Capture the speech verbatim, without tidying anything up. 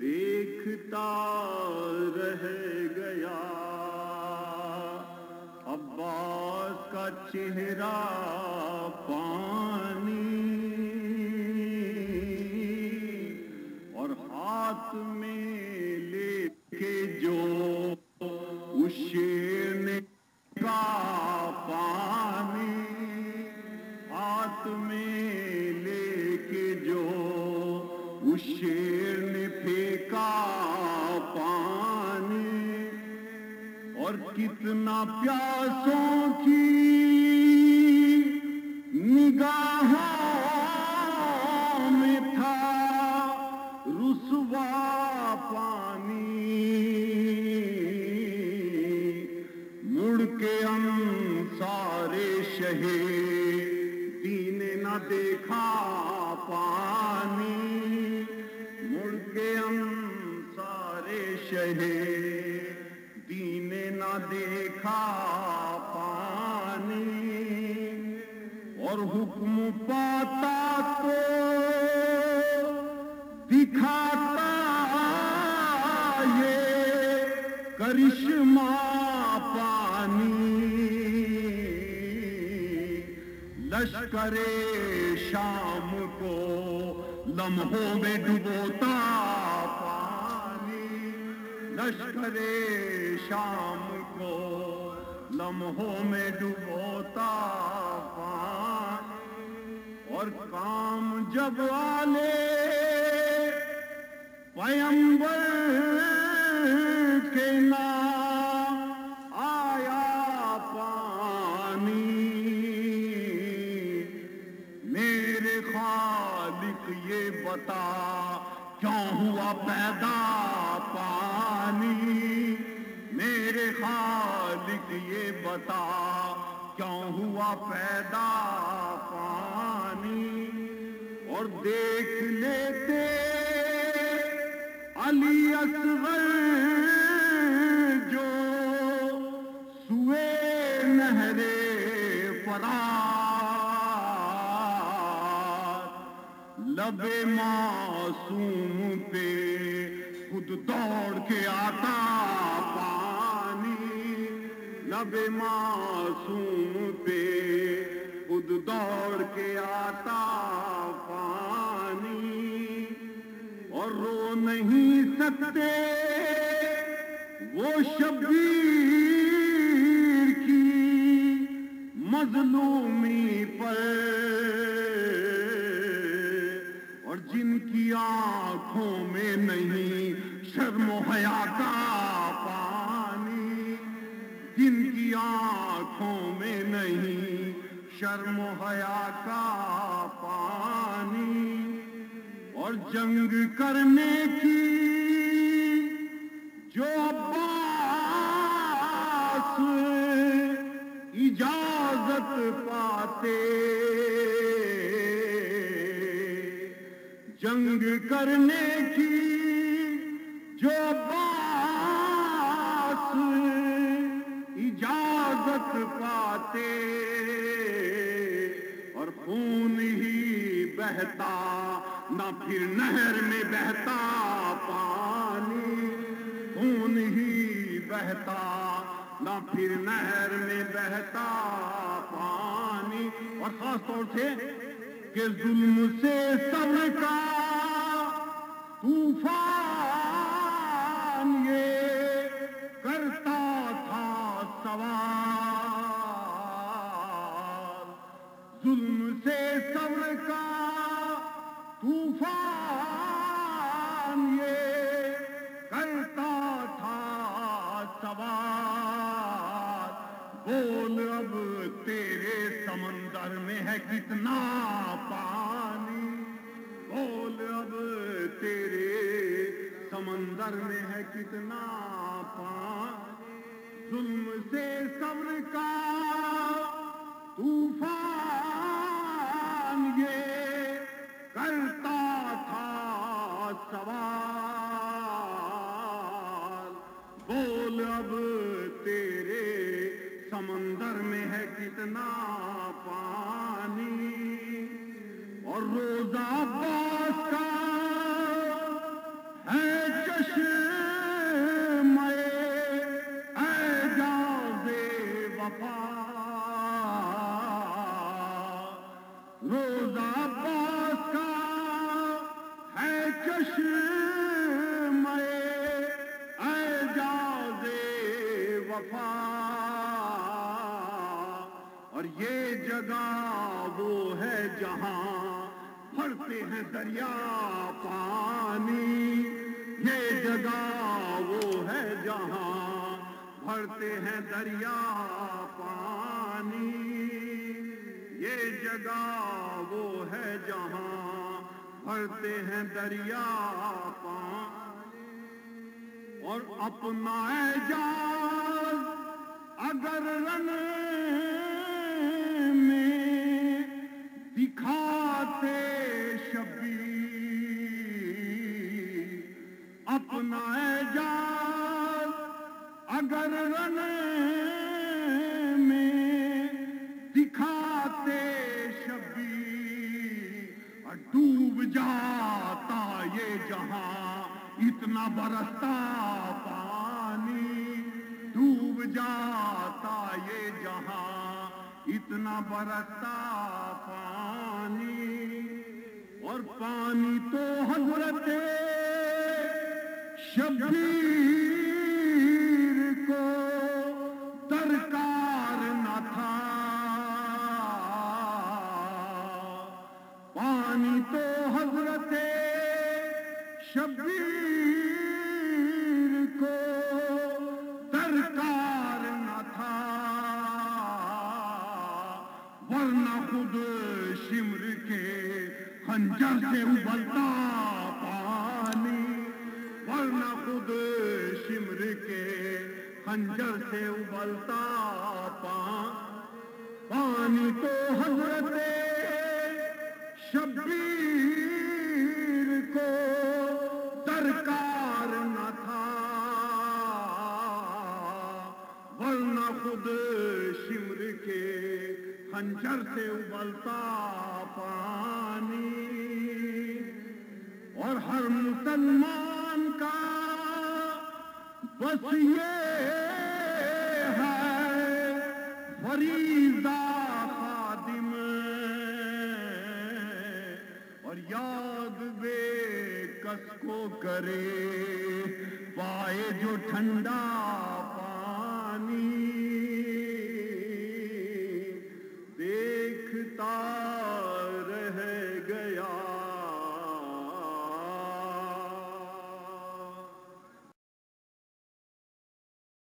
دیکھتا رہ گیا عباس کا چہرہ پانی، اور ہاتھ میں لے کے جو اس شیر نے کا پانی، ہاتھ میں لے کے جو اس شیر نے پھینکا پانی، اور کتنا پیاسوں کی نگاہوں میں تھا رسوا پانی، مڑ کے انصار شہ دین نہ دیکھا پانی، مڑ کے انصار شہ دین نہ دیکھا پانی، اور حکم پاتا تو دکھاتا یہ کرشمہ پانی، لشکر شام کو لمحوں میں ڈبوتا پانی، لشکر شام کو لمحوں میں ڈبوتا پانی، اور کام جب والے پیمبر کے نام آیا پانی، میرے خالق یہ بتا کیوں ہوا پیدا پانی، میرے خالق یہ بتا کیوں ہوا پیدا پانی، اور دیکھ لیتے علی اصغر جو سوئے نہر فرات، لب معصوم پہ خود دوڑ کے آتا پانی، لب معصوم پہ خود دوڑ کے آتا پانی، اور رو نہیں سکتے وہ شبیر کی مظلومی پر، اور جن کی آنکھوں میں نہیں شرم و حیا کا پانی، جن کی آنکھوں میں نہیں شرم و حیا کا پانی، اور جنگ کرنے کی جو عباس اجازت پاتے، جنگ کرنے کی جو عباس اجازت پاتے، اور خون ہی بہتا نہ پھر نہر میں بہتا پانی، خون ہی بہتا نہ پھر نہر میں بہتا پانی، اور خاص طور سے کہ ظلم سے صبر کا طوفان یہ کرتا تھا سوار، ظلم سے صبر کا طوفان یہ کرتا تھا سوار، بول اب تیرے سمندر میں ہے کتنا پانی، بول اب تیرے سمندر میں ہے کتنا پانی، ظلم سے صبر کا طوفان یہ کرتا تھا سوار، بول اب تیرے سمندر میں ہے کتنا پانی، اور روزہ عباس کا ہے اور یہ جگہ وہ ہے جہاں بھرتے ہیں دریا پانی، یہ جگہ وہ ہے جہاں بھرتے ہیں دریا پانی، یہ جگہ وہ ہے جہاں بھرتے ہیں دریا پانی۔ اور اپنا اعجاز اگر رن میں دکھاتے شبیر، اپنا اعجاز اگر رن میں دکھاتے شبیر، اور ڈوب جاتا یہ جہاں اتنا برستا پانی، ڈوب جاتا یہ جہاں اتنا برستا پانی۔ اور پانی تو حضرت شبیر کو درکار نہ تھا، پانی تو حضرت شبیر کو درکار نہ تھا، ورنہ خود شمر کے خنجر سے ابلتا پانی، ورنہ خود شمر کے خنجر سے ابلتا پانی تو حضرت شبیر کو درکار نہ تھا، ورنہ خود شمر کے خنجر سے ابلتا پانی۔ اور ہر مسلمان کا بس یہ ہے فریضہ خادم، اور یاد بے کس کو کرے پائے جو ٹھنڈا